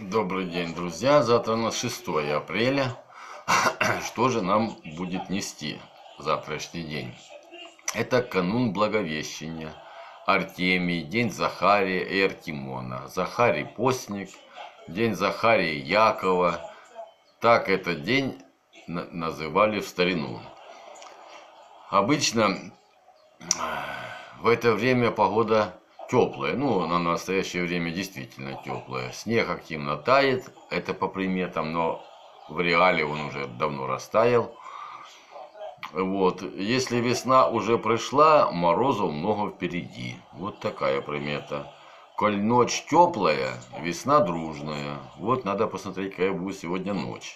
Добрый день, друзья. Завтра у нас 6 апреля. Что же нам будет нести завтрашний день? Это канун Благовещения, Артемий, день Захария и Артемона. Захарий постник, день Захария и Якова. Так этот день называли в старину. Обычно в это время погода теплая, на настоящее время действительно теплая. Снег активно тает, это по приметам, но в реале он уже давно растаял. Вот, если весна уже пришла, морозов много впереди. Вот такая примета. Коль ночь теплая, весна дружная. Вот надо посмотреть, какая будет сегодня ночь.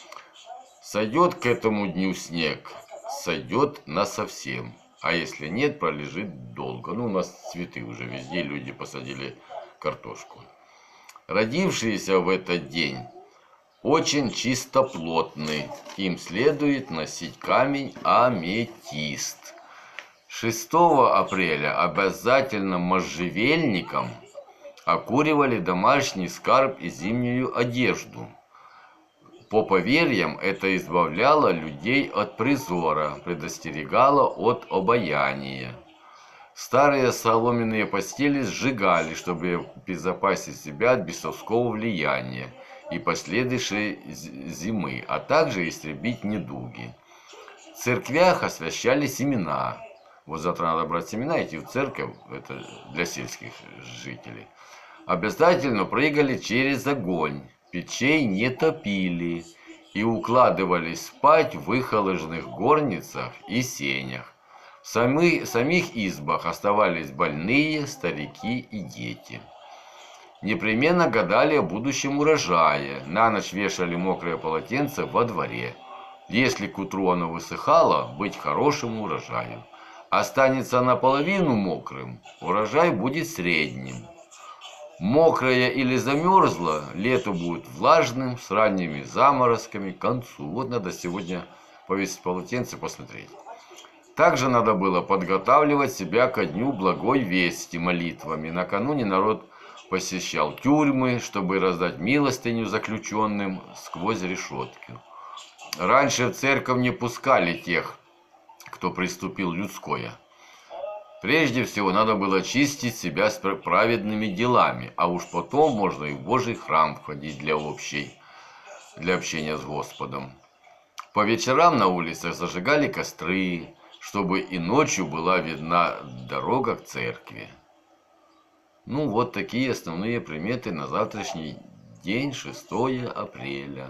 Сойдет к этому дню снег, сойдет насовсем. А если нет, пролежит долго. У нас цветы уже везде, люди посадили картошку. Родившиеся в этот день очень чистоплотны. Им следует носить камень аметист. 6 апреля обязательно можжевельником окуривали домашний скарб и зимнюю одежду. По поверьям, это избавляло людей от призора, предостерегало от обаяния. Старые соломенные постели сжигали, чтобы обезопасить себя от бесовского влияния и последующей зимы, а также истребить недуги. В церквях освящали семена. Вот завтра надо брать семена, идти в церковь, это для сельских жителей. Обязательно прыгали через огонь. Печей не топили и укладывались спать в выхоложенных горницах и сенях. В самих избах оставались больные, старики и дети. Непременно гадали о будущем урожае. На ночь вешали мокрое полотенце во дворе. Если к утру оно высыхало, быть хорошим урожаем. Останется наполовину мокрым, урожай будет средним. Мокрая или замерзла, лето будет влажным, с ранними заморозками к концу. Вот надо сегодня повесить полотенце, посмотреть. Также надо было подготавливать себя ко дню благой вести молитвами. Накануне народ посещал тюрьмы, чтобы раздать милостыню заключенным сквозь решетки. Раньше в церковь не пускали тех, кто приступил людское. Прежде всего, надо было чистить себя с праведными делами, а уж потом можно и в Божий храм входить для общения с Господом. По вечерам на улицах зажигали костры, чтобы и ночью была видна дорога к церкви. Вот такие основные приметы на завтрашний день, 6 апреля.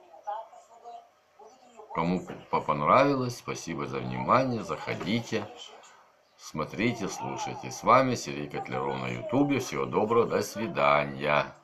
Кому понравилось, спасибо за внимание, заходите. Смотрите, слушайте. С вами Сергей Котляров на ютубе. Всего доброго, до свидания.